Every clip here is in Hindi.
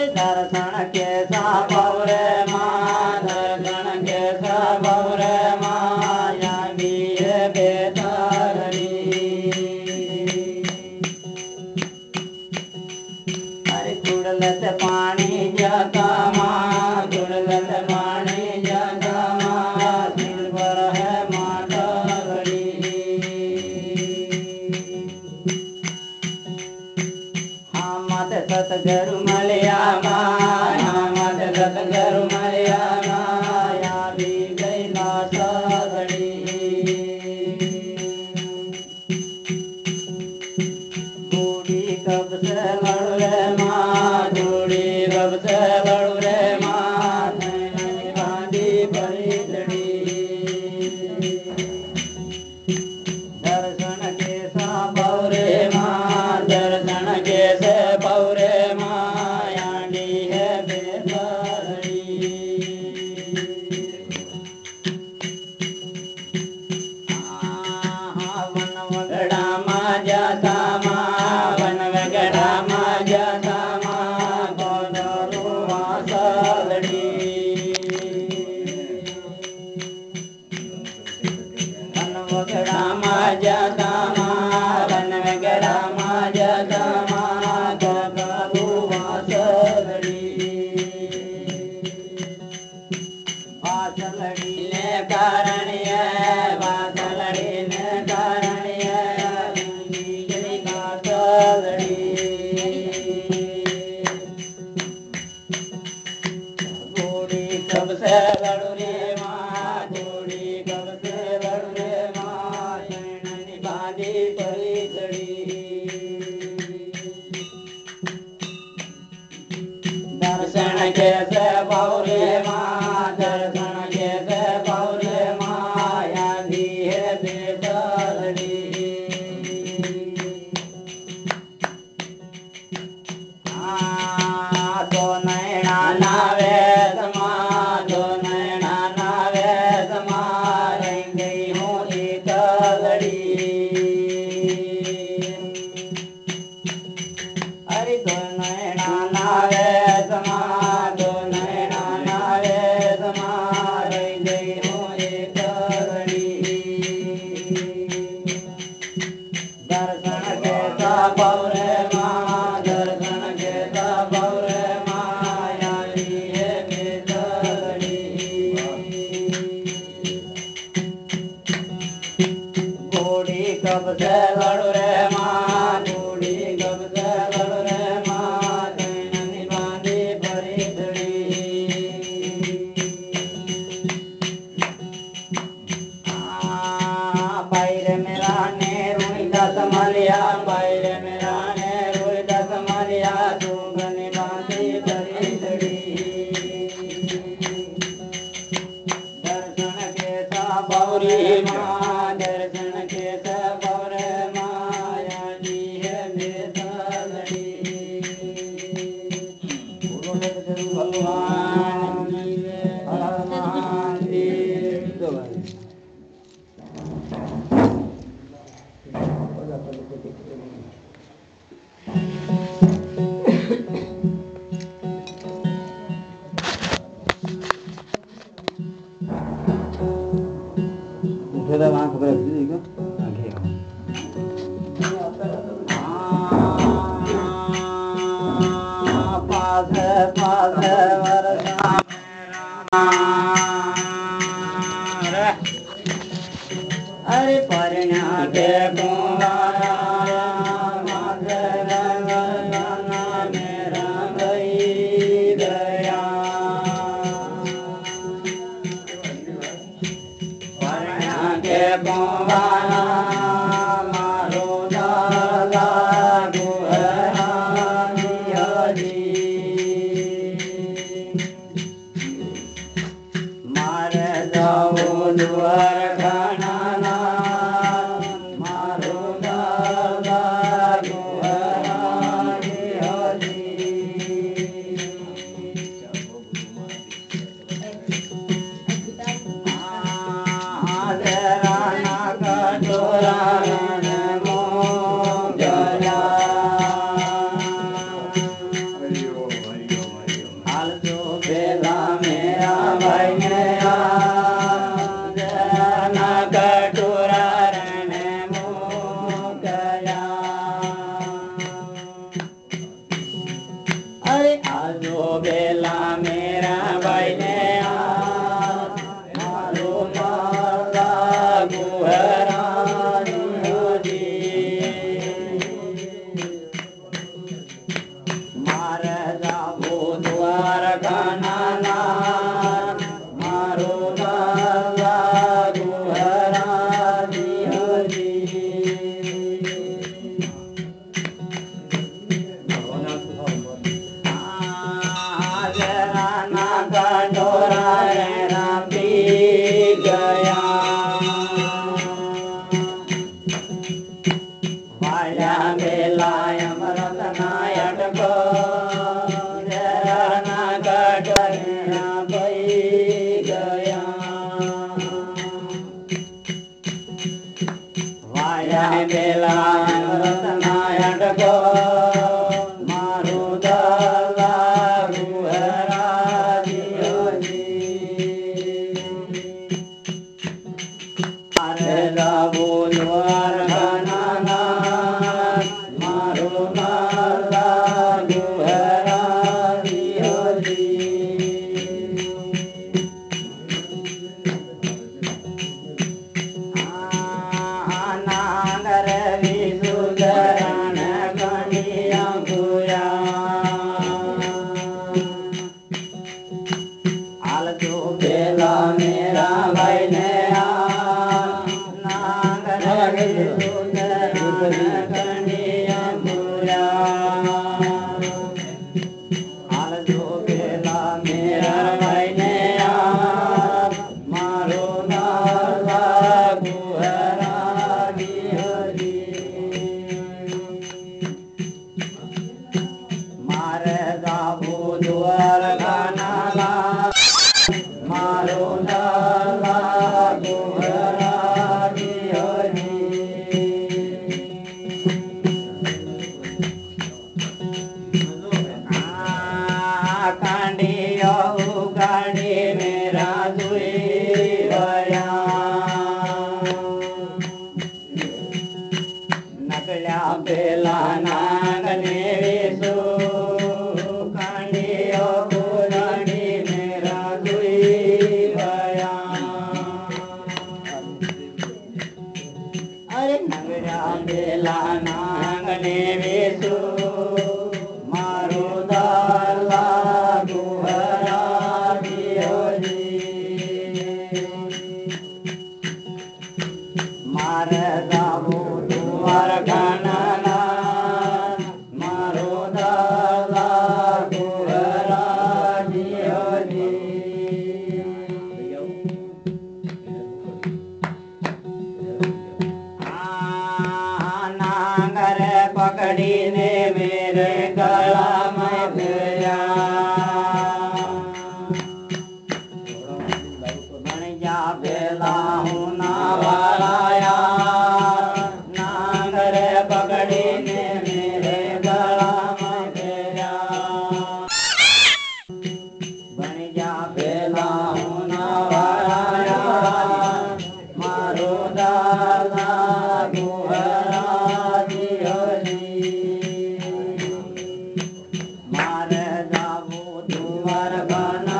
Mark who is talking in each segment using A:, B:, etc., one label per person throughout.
A: दर्शन के साबव रे माँ दर्शन के साबव रे माया भी बेतारणी अरे कुड़लत पानी जाता माँ कुड़लत पानी जाता माँ सिर पर है माता लड़ी हाँ मत सतगुरु मलिया माँ मत सतगुरु मलिया माया भी गई नासा लड़ी बूढ़ी कब से लड़ रे माँ बूढ़ी कब से लड़ रे माँ बांधी बड़ी लड़ी दर्शन के साबव रे माँ दर्शन के से पौरे मायाडी है बेतारणी वन वगड़ा माँ जाता माँ वन वगड़ा माँ जाता माँ गोदरू वासलड़ी वन वगड़ा माँ जाता माँ वन वगड़ा माँ जाता माँ गोदरू वासलड़ी वासलड़ी ने कारण है वासलड़ी ने कारण है बिजली वासलड़ी बूढ़ी कब से लड़ू रे माँ बूढ़ी कब से लड़ू रे माँ नैनी बांधी परी चढ़ी दर्शन के से पौरे माँ दर्शन के से पौरे माया दी है बेतारणी तो नैना नावेद माँ तो नैना नावेद माँ रह गई हूँ एक लड़ी अरे तो नैना नावेद माँ तो नैना नावेद माँ रह गई हूँ एक लड़ी दर्शन के साबव रे माँ दर्शन के साबव रे माया भी है बेतारणी बूढ़ी कब से लड़ू रे माँ बूढ़ी कब से लड़ू रे माँ नैनी बांधी बड़ी धड़ी पैर मेरा ने रुई दस मलिया पैर मेरा ने रुई दस मलिया दूगनी बांधी बड़ी धड़ी दर्शन के साबव रे माँ दर्शन के साबव रे माया जी है बेतारणी भगवान की जय, हर हर महादेव। तो भाई उठेला वहाँ खबर है देखो आगे पास वरसा अरे परिणा के कुमारा मेरा गई दया परिणा के कुमारा मारो दादा मारे जाओ द्वार खाना मारो दादा अरे आजो बेला मेरा भाई ने मारो माला गुहरा मारे जाबो द्वार खाना मारो माला गुहरा बेला रतनायट को मारू दला गुहरा अरे जाबो द्वार खाना मारू दला गुहरा बेला मेरा भाई ने कनिया पूरा बेला मेरा भाई ने मारो नाला गुहरा मारे जाबो द्वार खाना मारो नाला गुहरा कांडियो गाड़ी मेरा दुई भया नकल्या बेला नागने विसु कांडियो गाड़ी मेरा दुई भया अरे नगल्या बेला नागने विसु मारो दाला गुहरा मारे जाबो द्वार खाना मारो दाला गुहरा नांगर पकड़ी ने मेरे गला में गया जा बेला हूँ ना वालाया नांगर पकड़ी ने मेरे गला में गया बन जा बेला हूँ ना वालाया मारो दाला गुहरा मारे जाबो द्वार खाना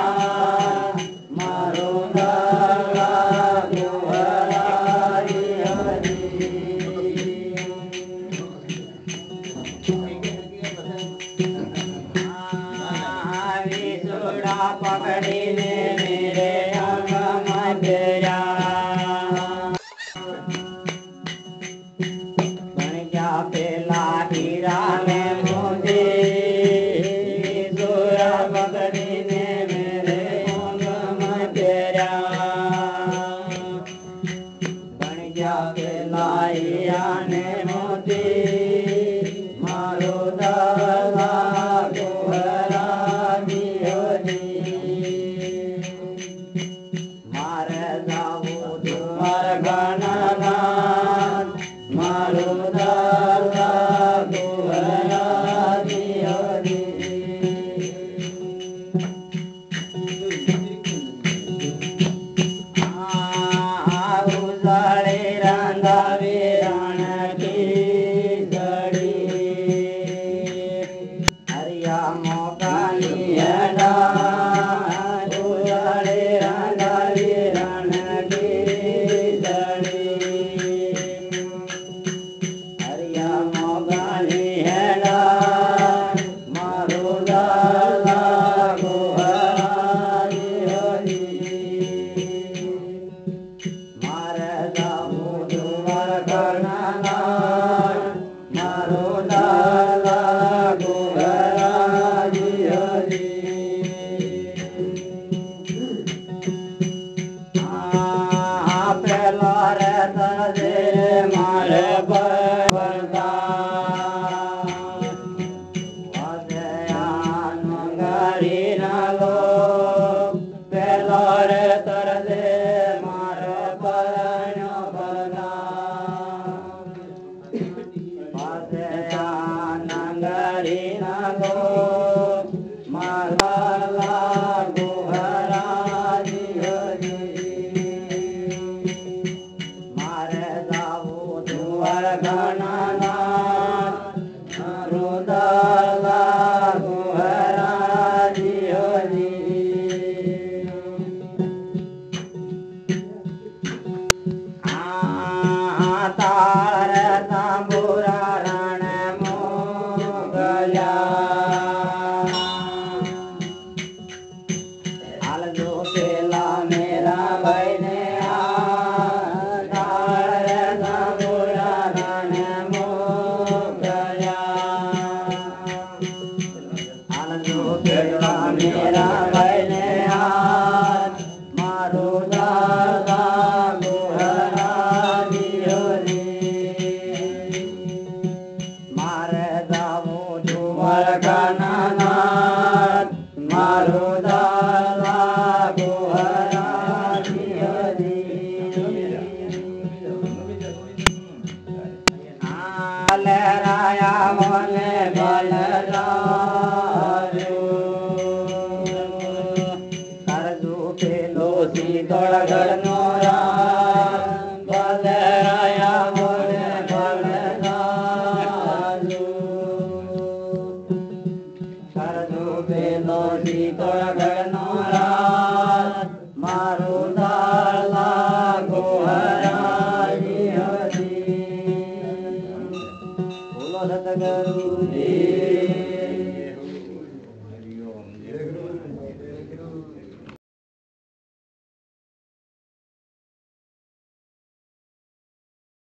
A: मारो दाला गुहरा विसुड़ा पकड़ी ने मेरे अंग में गया बेला हीरा में मुझे विसुड़ा पकड़ी ने मेरे अंग में तेरा बन जा बेला हीरा ने मुझे मारो दाला गुहरा हरिया मोकानी हेड़ा उड़े रंगाली रण की जड़ी हरिया मोकानी हेड़ा मारो लाला गोहराजी हरी मारे जामू दुवर करना मारो लाला गोहराजी हरी पेला रे तजे मारे बरदा मंगारी नालो पेला रे तरजे मारे बरण्यो बरदा नंगारी नालो माला गोहराजी हरी मारे जाऊ दुवर घना रुदला गोहराजी हरी तार तांबूरा रण मोगल्या हाल जो पेला मेरा बहने तार तांबूरा रण मोगल्या हाल जो पेला मेरा